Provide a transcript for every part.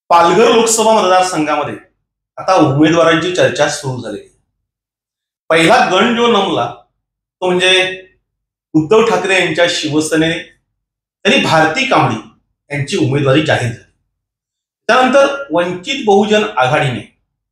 पालघर लोकसभा मतदारसंघामध्ये आता उमेदवारांची चर्चा सुरू झाली. पहिला गण जो नमला तो म्हणजे उद्धव ठाकरे यांच्या शिवसेनेने त्यांनी भारती कांबळी यांची उमेदवारी जाहीर झाली. त्यानंतर वंचित बहुजन आघाडीने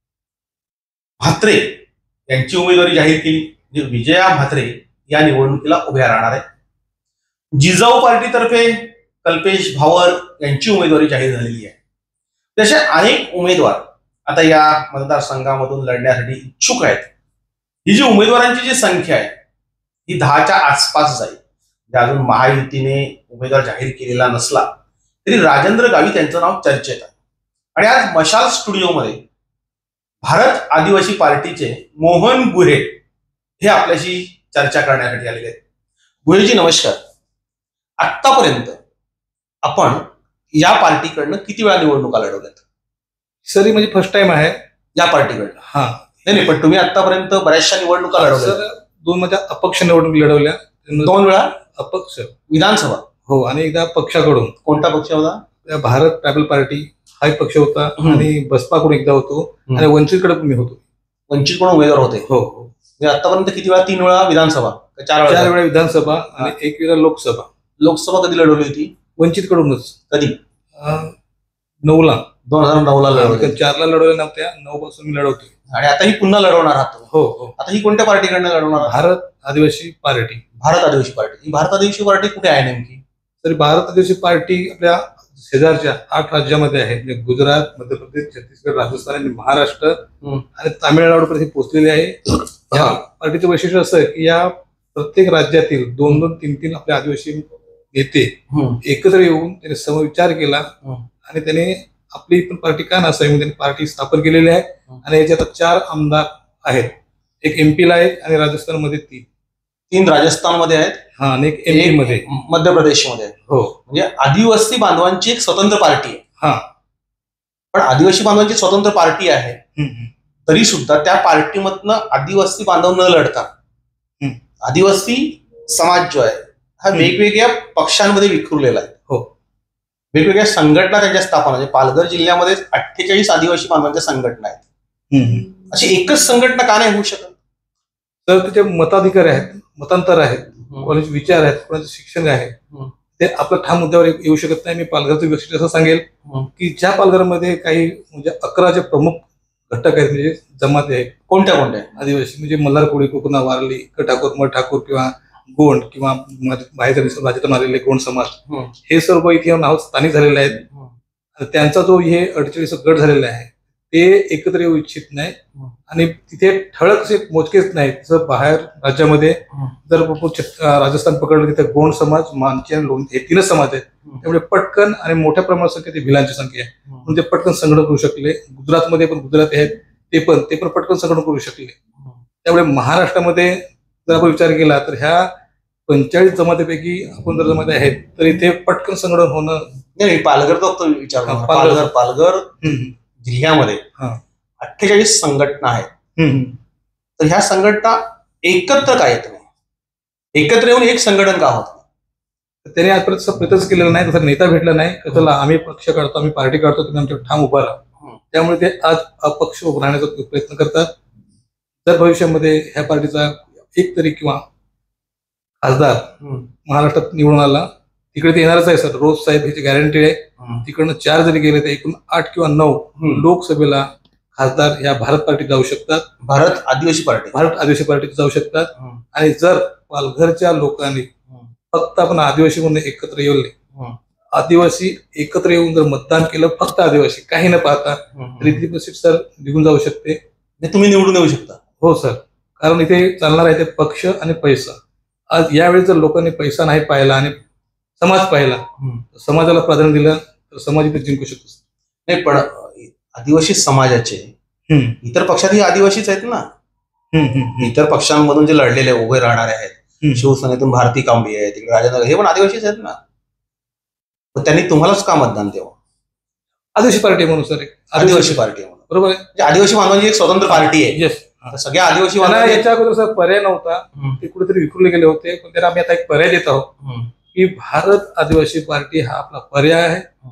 म्हात्रे यांची उमेदवारी जाहीर केली. म्हणजे विजया म्हात्रे या निवडणुकीला उभ्या राहणार आहे. जिजाऊ पार्टीतर्फे कल्पेश भावर यांची उमेदवारी जाहीर झालेली आहे. तसे अनेक उमेदवार आता या मतदारसंघामधून लढण्यासाठी इच्छुक आहेत. ही जी उमेदवारांची जी संख्या आहे ही 10च्या आसपास जाईल. अजून महायुतीने उमेदवार जाहीर केलेला नसला तरी राजेंद्र गावित यांचं नाव चर्चेत आहे. आणि आज मशाल स्टुडिओमध्ये भारत आदिवासी पार्टीचे मोहन गुहे हे आपल्याशी चर्चा करण्यासाठी आलेले आहेत. गुहेजी नमस्कार. आतापर्यंत आपण या पार्टीकडनं किती वेळा निवडणुका लढवल्यात? सर म्हणजे फर्स्ट टाइम आहे या पार्टीकडनं. हा नाही पण तुम्ही आतापर्यंत बऱ्याचशा निवडणुका लढवल्या. सर 2 माझ्या अपक्ष निवडणूक लढवल्या. 2 वेळा अपक्ष विधानसभा. हो आणि एकदा पक्षाकडून. कोणता पक्ष होता? भारत ट्रायबल पार्टी हा एक पक्ष होता आणि बसपाकडून एकदा होतो आणि वंचितकडे पण मी होतो. वंचित कोण उमेदवार होते? हो. म्हणजे आतापर्यंत किती वेळा? 3 वेळा विधानसभा, 4 वेळा विधानसभा आणि 1 वेळा लोकसभा. लोकसभा कधी लढवली होती? वंचितकडूनच. कधी? 9ला. 2009ला लढवली. 4ला लढवल्या नव्हत्या. 9 पासून मी लढवते. आणि आता ही पुन्हा लढवणार आहात? हो. आता ही कोणत्या पार्टीकडनं लढवणार? भारत आदिवासी पार्टी. भारत आदिवासी पार्टी. ही भारत आदिवासी पार्टी कुठे आहे नेमकी? तरी भारत आदिवासी पार्टी आपल्या शेजारच्या 8 राज्यामध्ये आहे. म्हणजे गुजरात, मध्य प्रदेश, छत्तीसगड, राजस्थान आणि महाराष्ट्र आणि तामिळनाडूपर्यंत पोहोचलेली आहे. या पार्टीचं वैशिष्ट्य असं आहे की या प्रत्येक राज्यातील 2-2, 3-3 आपले आदिवासी नेते एकत्र येऊन त्याने समविचार केला आणि त्याने आपली पण पार्टी का नसावी म्हणून त्यांनी पार्टी स्थापन केलेली आहे. आणि याचे आता 4 आमदार आहेत. एक MP ला आहेत आणि राजस्थानमध्ये 3 राजस्थानमध्ये आहेत. हा आणि एक MP मध्ये, मध्य प्रदेशमध्ये आहे. हो. म्हणजे आदिवासी बांधवांची एक स्वतंत्र पार्टी आहे. हा. पण आदिवासी बांधवांची स्वतंत्र पार्टी आहे तरी सुद्धा त्या पार्टीमधनं आदिवासी बांधव न लढता आदिवासी समाज जो आहे हा वेगवेगळ्या पक्षांमध्ये विखुरलेला आहे. हो. वेगवेगळ्या संघटना त्यांच्या स्थापना. म्हणजे पालघर जिल्ह्यामध्ये 48 आदिवासी बांधवांच्या संघटना आहेत. अशी एकच संघटना का नाही होऊ शकत? तर त्याचे मताधिकार आहेत, मतांतर आहेत, कोणाचे विचार आहेत, कोणाचे शिक्षण आहे, ते आपल्या ठाम मुद्द्यावर येऊ शकत नाही. मी पालघरचं वैशिष्ट्य असं सांगेल की ज्या पालघरमध्ये काही म्हणजे 11 जे प्रमुख घटक आहेत म्हणजे जमाती आहेत. कोणत्या आदिवासी म्हणजे मल्हार कोळी, कोकणा, वारली, ठाकूर, मठ ठाकूर किंवा गोंड किंवा बाहेरच्या राज्यातून आलेले गोंड समाज हे सर्व इथे नाव स्थानिक झालेले आहेत. त्यांचा जो हे 48 गट झालेला आहे ते एकत्र येऊ इच्छित नाही. आणि तिथे ठळक असे मोजकेच नाही. जर बाहेर राज्यामध्ये जर राजस्थान पकडलं तिथे गोंड समाज, मानकी आणि लोण हे 3च समाज आहेत. त्यामुळे पटकन आणि मोठ्या प्रमाणात संख्या ते भिलांची संख्या आहे म्हणून ते पटकन संघटन करू शकले. गुजरातमध्ये पण गुजराती आहेत ते पण पटकन संघटन करू शकले. त्यामुळे महाराष्ट्रामध्ये जर आपण विचार केला तर ह्या 45 जमातीपैकी आपण जर जमाती आहेत तर इथे पटकन संघटन होणं. नाही, पालघरचा फक्त विचार. पालघर जिल्ह्यामध्ये 48 संघटना आहेत. तर ह्या संघटना एकत्र का येत नाही? एकत्र येऊन एक संघटन का होत नाही? त्याने आजपर्यंत प्रयत्नच केलेला नाही. तसा नेता भेटला नाही. चला आम्ही पक्ष काढतो, आम्ही पार्टी काढतो, तुम्ही आमच्या ठाम उभा राहा. त्यामुळे ते आज अपक्ष उभं राहण्याचा प्रयत्न करतात. जर भविष्यामध्ये ह्या पार्टीचा एक तरी किंवा खासदार महाराष्ट्रात निवडून आला तिकडे ते येणारच आहे. सर रोज साहेब ह्याची गॅरंटी आहे. तिकडनं 4 जरी गेले तर एकूण 8 किंवा 9 लोकसभेला खासदार या भारत पार्टीत जाऊ शकतात. भारत आदिवासी पार्टीत जाऊ शकतात. आणि जर पालघरच्या लोकांनी फक्त आपण आदिवासी म्हणून एकत्र येऊन आदिवासी एकत्र येऊन जर मतदान केलं फक्त आदिवासी काही न पाहता तरी ती सीट सर निघून जाऊ शकते. तुम्ही निवडून येऊ शकता. हो सर. कारण इथे चालणार आहे ते पक्ष आणि पैसा. आज यावेळी जर लोकांनी पैसा नाही पाहिला आणि समाज पाहिला, समाजाला प्राधान्य दिलं तर समाज इथे जिंकू शकतो. नाही पण आदिवासी समाजाचे इतर पक्षातही आदिवासीच आहेत ना. इतर पक्षांमधून जे लढलेले उभे राहणारे आहेत, शिवसेनेतून भारती कांबळी आहे, तिकडे राजेंद्र हे पण आदिवासीच आहेत ना. त्यांनी तुम्हालाच का मतदान द्यावं? आदिवासी पार्टी म्हणून सर. आदिवासी पार्टी म्हणून बरोबर आहे. आदिवासी बांधवांची एक स्वतंत्र पार्टी आहे. येस. सगळ्या आदिवासी याच्या अगोदर सर पर्याय नव्हता. ते कुठेतरी विखुरले गेले होते. पण त्याला आम्ही आता एक पर्याय देत आहोत की भारत आदिवासी पार्टी हा आपला पर्याय आहे.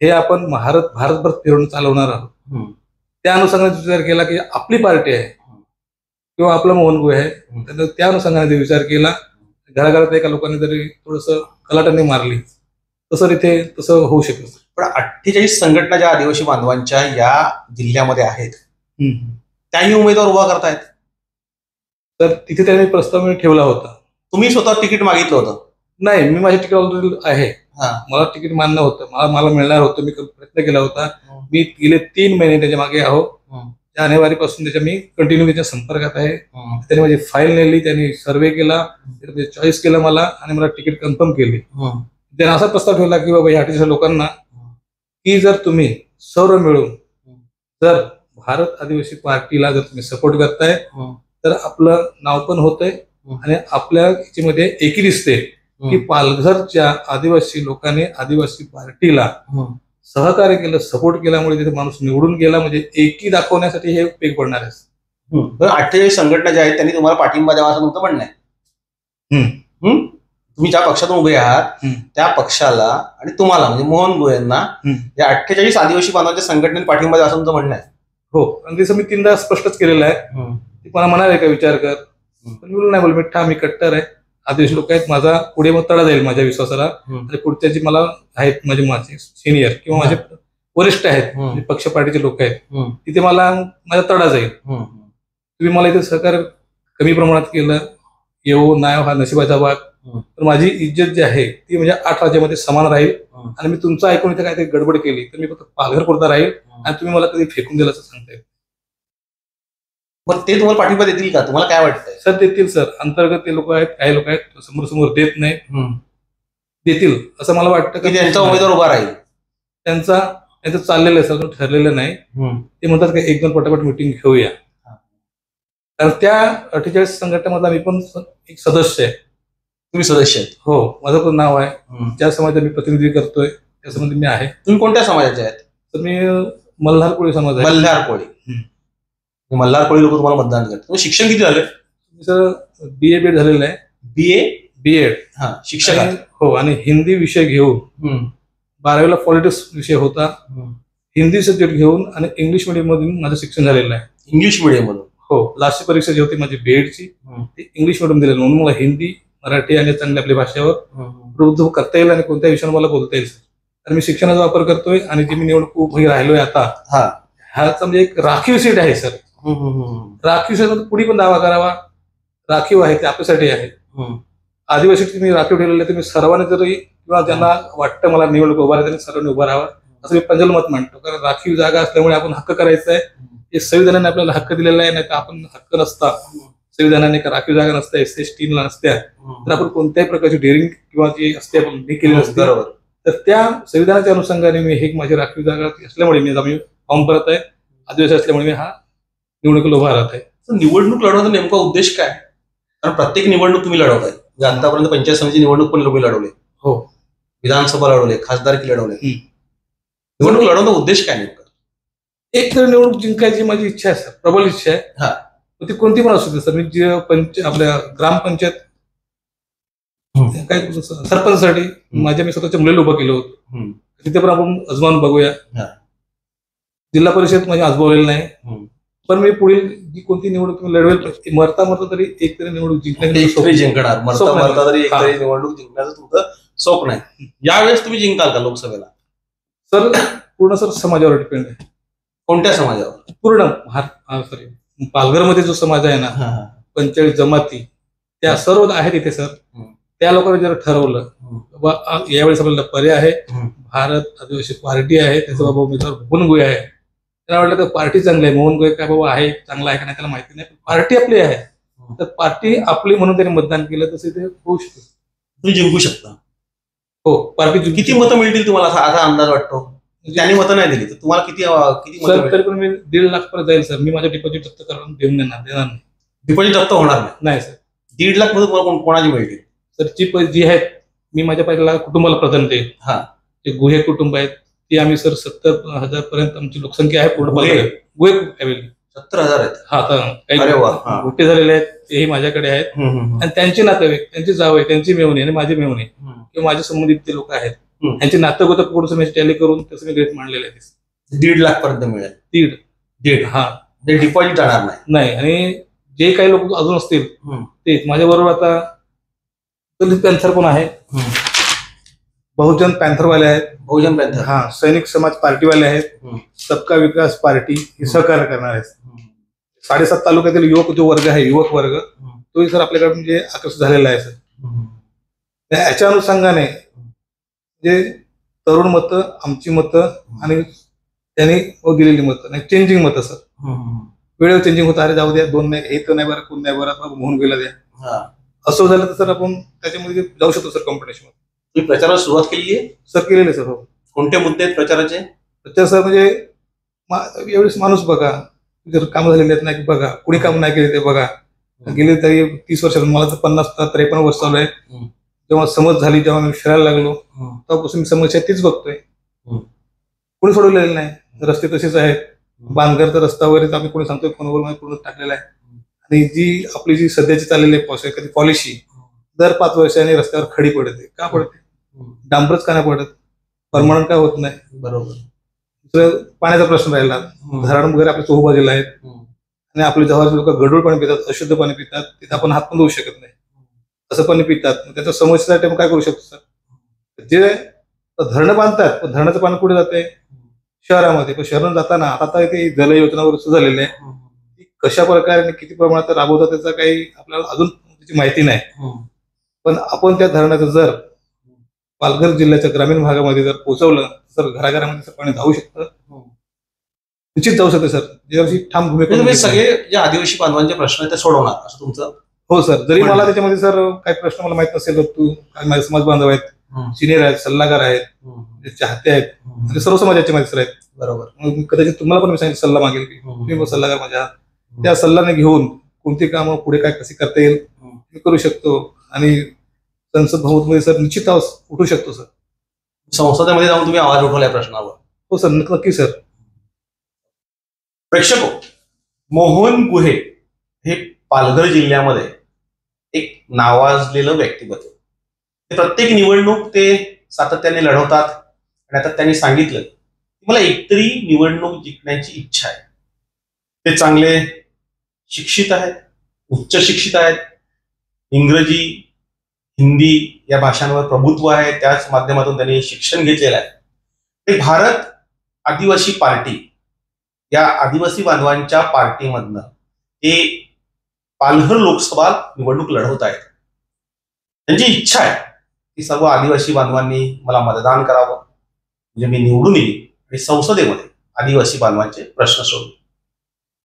हे आपण भारतभर फिरून चालवणार आहोत. त्या अनुषंगाने विचार केला की आपली पार्टी आहे किंवा आपला मोहन गोय आहे, तर त्या अनुषंगाने विचार केला. घराघरात एका लोकांनी जरी थोडस कलाटाने मारली तसं इथे तसं होऊ शकत. पण 48 संघटना ज्या आदिवासी बांधवांच्या या जिल्ह्यामध्ये आहेत त्याही उमेदवार उभा करतायत. तर तिथे त्यांनी प्रस्ताव मी ठेवला होता. तुम्ही स्वतः तिकीट मागितलं होतं? नाही, मी माझे तिकीट ऑलरेडी आहे. मला तिकीट मान्य होतं, मला मिळणार होतं. मी प्रयत्न केला होता. मी गेले 3 महिने त्याच्या मागे आहो. जानेवारीपासून त्याच्या मी कंटिन्यू त्याच्या संपर्कात आहे. त्याने माझी फाईल नेली, त्यांनी सर्वे केला, चॉईस केलं मला आणि मला तिकीट कन्फर्म केली. त्याने असा प्रस्ताव ठेवला की बाबा या 48 लोकांना की जर तुम्ही सर्व मिळून जर भारत आदिवासी पार्टीला जर तुम्ही सपोर्ट करताय तर आपलं नाव पण होतंय आणि आपल्या याच्यामध्ये एकी दिसते की पालघरच्या आदिवासी लोकांनी आदिवासी पार्टीला सहकार्य केलं, सपोर्ट केल्यामुळे तिथे माणूस निवडून गेला. म्हणजे एकी दाखवण्यासाठी हे उपयोग पडणार आहे. 48 संघटना ज्या आहेत त्यांनी तुम्हाला पाठिंबा द्यावा असं तुमचं म्हणणं आहे. तुम्ही ज्या पक्षातून उभे आहात त्या पक्षाला आणि तुम्हाला म्हणजे मोहन गोयेंना या 48 आदिवासी बांधवांच्या संघटनेने पाठिंबा द्यावा असं तुमचं म्हणणं आहे? हो, आणि तसं मी 3दा स्पष्टच केलेलं आहे. ती मला म्हणाले का विचार कर, पण मी नाही बोल, मी ठाम, मी कट्टर आहे. आदिवासी लोक आहेत, माझा पुढे मग तडा जाईल माझ्या विश्वासाला. आणि पुढच्या जी मला आहेत माझे सिनियर किंवा माझे वरिष्ठ आहेत, पक्ष पार्टीचे लोक आहेत, तिथे मला माझा तडा जाईल. तुम्ही मला इथे सहकार्य कमी प्रमाणात केलं, येऊ नाही हा नशिबाचा भाग, तर माझी इज्जत जी आहे ती म्हणजे 8 राज्यामध्ये समान राहील. आणि मी तुमचं ऐकून इथे काहीतरी गडबड केली तर मी फक्त पालघर पुरता राहील आणि तुम्ही मला कधी फेकून दिलं असं सांगताय. मग ते तुम्हाला पाठिंबा देतील का? तुम्हाला काय वाटतंय? सर देतील सर. अंतर्गत ते लोक आहेत, काही लोक आहेत समोर देत नाही, देतील असं मला वाटतं की त्यांचा उमेदवार उभा राहील. त्यांचं चाललेलं आहे सर, ठरलेलं नाही. ते म्हणतात की 1-2 पटापट मिटिंग घेऊया. कारण त्या 48 संघटनेमधला मी पण एक सदस्य आहे. तुम्ही सदस्य आहेत? हो, माझं पण नाव आहे. ज्या समाजाचं मी प्रतिनिधी करतोय त्या समाजात मी आहे. तुम्ही कोणत्या समाजाचे आहेत? तर मी मल्हार कोळी समाज आहे. मल्हार कोळी. मल्हार कोळी लोक तुम्हाला मतदान करतात. तुम्ही शिक्षण किती झालं? सर BA बीएड झालेलं आहे. बीएड शिक्षक आहे. हो, आणि हिंदी विषय घेऊन 12वीला पॉलिटिक्स विषय होता. हिंदी सब्जेक्ट घेऊन आणि इंग्लिश मिडियम मधून माझं शिक्षण झालेलं आहे. इंग्लिश मिडियम मधून? हो, लास्टची परीक्षा जी होती माझी बीएडची ती इंग्लिश मिडियम दिलेली, म्हणून मला हिंदी, मराठी आणि चांगली आपल्या भाषेवर प्रबुद्ध करता येईल आणि कोणत्या विषयावर मला बोलता येईल. आणि मी शिक्षणाचा वापर करतोय आणि जी मी निवडणूक उभी राहिलोय आता, ह्याचा म्हणजे एक राखीव सीट आहे सर. राखीव सीट कुणी पण दावा करावा, राखीव आहे ते आपल्यासाठी आहे. आदिवासी तुम्ही राखीव ठेवलेले, तुम्ही सर्वांनी जरी किंवा ज्यांना वाटतं मला निवडणूक उभा आहे त्यांनी सर्वांनी उभा राहावा असं मी पंजल मत मांडतो. कारण राखीव जागा असल्यामुळे आपण हक्क करायचा आहे. हे संविधानाने आपल्याला हक्क दिलेला आहे, नाही तर आपण हक्क नसता, संविधानाने राखीव जागा नसता, SC/ST नसत्या तर आपण कोणत्याही प्रकारची डेअरिंग किंवा जी असते आपण केली नसते. तर त्या संविधानाच्या अनुषंगाने मी हे माझी राखीव जागा असल्यामुळे मी फॉर्म करत आहे. आदिवासी असल्यामुळे मी हा निवडणूक उभा राहत आहे. निवडणूक लढवण्याचा नेमका उद्देश काय? कारण प्रत्येक निवडणूक तुम्ही लढवताय. आतापर्यंत पंचायत समिती निवडणूक पण तुम्ही लढवले, हो, विधानसभा लढवले, खासदारकी लढवले. निवडणूक लढवण्याचा उद्देश काय नेमका? एक तर निवडणूक जिंकायची माझी इच्छा आहे सर, प्रबल इच्छा आहे. ती कोणती पण असू दे सर. मी आपल्या ग्रामपंचायत काय सरपंचसाठी मी स्वतःच्या मुलीला उभं केलं होतं. तिथे पण आपण अजमावून बघूया. जिल्हा परिषद माझी आजमावलेली नाही, पण मी पुढील जी कोणती निवडणूक लढवेल, मरता तरी एक तरी निवडणूक जिंकणार. मरता तरी एक तरी निवडणूक जिंकण्याचं तुमचं स्वप्न आहे. यावेळेस तुम्ही जिंकाल का लोकसभेला? सर पूर्ण सर समाजावर डिपेंड आहे. कोणत्या समाजावर? पूर्ण पालघरमध्ये जो समाज आहे ना, 45 जमाती त्या सर्व आहेत इथे सर. त्या लोकांनी जर ठरवलं बाबा यावेळेस आपल्याला पर्याय आहे, भारत आदिवासी पार्टी आहे, त्याचा बाबा उमेदवार मोहन गोय आहे, त्यांना वाटलं तर पार्टी चांगली आहे. मोहन गोय काय बाबा आहे, चांगला आहे का नाही त्याला माहिती नाही, पार्टी आपली आहे, तर पार्टी आपली म्हणून त्यांनी मतदान केलं, तसं ते होऊ शकतं. तुम्ही जिंकू शकता. हो, पार्टी किती मतं मिळतील तुम्हाला असा अंदाज वाटतो? त्यांनी मतं नाही दिली तर तुम्हाला किती मतं? तरी पण मी 1.5 लाख पर्यंत जाईल सर. मी माझं डिपॉझिट जप्त करून देणार नाही. डिपॉझिट जप्त होणार नाही सर. 1.5 लाख मध्ये तुम्हाला कोणाची मिळतील? सर जी आहेत मी माझ्या पहिल्या कुटुंबाला प्राधान्य देईल. जे गुहे कुटुंब आहेत ती आम्ही सर 70,000 पर्यंत आमची लोकसंख्या आहे. पूर्ण गुहे फॅमिली 70,000 आहेत. काही गोटे झालेले आहेत तेही माझ्याकडे आहेत. आणि त्यांचे नातेवाईक, त्यांची जावई, त्यांची मेवणी आणि माझी मेवणी किंवा माझ्या संबंधित ते लोक आहेत यांचे नातं थोडंसं मी टॅली करून तसं मी रेट मांडलेलं आहे. 1.5 लाख पर्यंत मिळेल. दीड हा ते डिपॉझिट जाणार नाही. नाही. आणि जे काही लोक अजून असतील ते माझ्याबरोबर आता दलित पॅन्थर पण आहे, बहुजन पॅन्थरवाले आहेत, बहुजन पॅन्थर, हा सैनिक समाज पार्टीवाले आहेत, सबका विकास पार्टी हे सहकार्य करणार आहेत. 7.5 तालुक्यातील युवक जो वर्ग आहे, युवक वर्ग तोही सर आपल्याकडे म्हणजे आकर्षित झालेला आहे सर. याच्या अनुषंगाने जे तरुण मतं, आमची मतं आणि त्यांनी दिलेली मतं नाही, चेंजिंग मतं सर. वेळेवर चेंजिंग होतं, अरे जाऊ द्या, 2 नाही, हे तर नाही बरं, कोण नाही बरं, होऊन गेला द्या, असं झालं तर सर आपण त्याच्यामध्ये जाऊ शकतो सर कॉम्पिटिशन मध्ये. तुम्ही प्रचाराला सुरुवात केली आहे सर? केलेले आहे सर. हो. कोणते मुद्दे आहेत प्रचाराचे? प्रचार सर म्हणजे एवढेच माणूस बघा, जर कामं झालेली आहेत नाही बघा, कुणी काम नाही केले ते बघा. गेले तरी 30 वर्ष, मला तर 53 वर्ष चालू आहे. जेव्हा समज झाली, जेव्हा मी फिरायला लागलो तेव्हापासून मी समस्या तीच बघतोय. कोणी सोडवलेलं नाही. रस्ते तसेच आहेत, बांधघरचा रस्ता वगैरे आम्ही कोणी सांगतोय फोनवर पूर्ण टाकलेला आहे. आणि जी आपली जी सध्याची चाललेली आहे पॉलिसी, दर 5 वर्षांनी रस्त्यावर खडी पडते. का पडते? डांबरच का नाही पडत? परमनंट का होत नाही? बरोबर. दुसरं पाण्याचा प्रश्न राहिला, धरण वगैरे आपल्या चोहूबाजूला आहेत आणि आपले जवळचे लोक गढूळ पाणी पितात, अशुद्ध पाणी पितात, तिथे आपण हात पण धुवू शकत नाही, असं पाणी पितात. त्याच्या समस्येसाठी आपण काय करू शकतो सर? जे धरणं बांधतात, पण धरणाचं पाणी कुठे जाते? शहरामध्ये. पण शहरात जाताना आता ते जल योजना वगैरे झालेली आहे, कशा प्रकारे किती प्रमाणात राबवतात त्याचा काही आपल्याला अजून त्याची माहिती नाही. पण आपण त्या धरणाचं जर पालघर जिल्ह्याच्या ग्रामीण भागामध्ये जर पोहोचवलं तर घराघरामध्ये पाणी जाऊ शकतं, निश्चित जाऊ शकतं सर. यावर्षी ठाम भूमिका. सगळे जे आदिवासी बांधवांचे प्रश्न आहेत ते सोडवणार असं तुमचं? हो सर. जरी मला त्याच्यामध्ये सर काही प्रश्न मला माहित नसेल, तू काही माझे समाज बांधव आहेत, सिनियर आहेत, सल्लागार आहेत, चाहते आहेत, म्हणजे सर्व समाजाचे माझे सर आहेत. बरोबर. कदाचित तुम्हाला पण मी सांगितलं सल्ला मागेल की तुम्ही सल्लागार माझ्या, त्या सल्ल्याने घेऊन कोणती कामं पुढे काय कशी करता येईल हे करू शकतो आणि संसद भवनमध्ये सर निश्चित उठू शकतो सर. संसदेमध्ये जाऊन तुम्ही आवाज उठवलाय प्रश्नावर? हो सर, नक्की सर. प्रेक्षको, मोहन गुहे हे पालघर जिल्ह्यामध्ये एक नावाजलेलं व्यक्तिमत्व. प्रत्येक निवडणूक ते सातत्याने लढवतात आणि आता त्यांनी सांगितलं की मला एकतरी निवडणूक जिंकण्याची इच्छा आहे. ते चांगले शिक्षित आहेत, उच्च शिक्षित आहेत, इंग्रजी, हिंदी या भाषांवर प्रभुत्व आहे, त्याच माध्यमातून त्यांनी शिक्षण घेतलेलं आहे. ते भारत आदिवासी पार्टी या आदिवासी बांधवांच्या पार्टीमधनं ते पालघर लोकसभा निवडणूक लढवत आहेत. त्यांची इच्छा आहे की सर्व आदिवासी बांधवांनी मला मतदान करावं, म्हणजे मी निवडून येईल आणि संसदेमध्ये आदिवासी बांधवांचे प्रश्न सोडवतील.